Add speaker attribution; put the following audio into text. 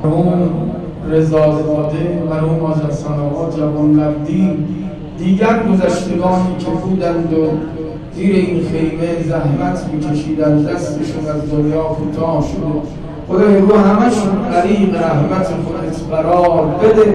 Speaker 1: مرحوم رضازاده، مرحوم حاج حسن آقا جوانمردی، دیگر گذشتگانی که بودند و زیر این خیمه زحمت میکشیدند، دستشون از دنیا کوتاه شده. خدای رو همشون غریق رحمت خودت قرار بده.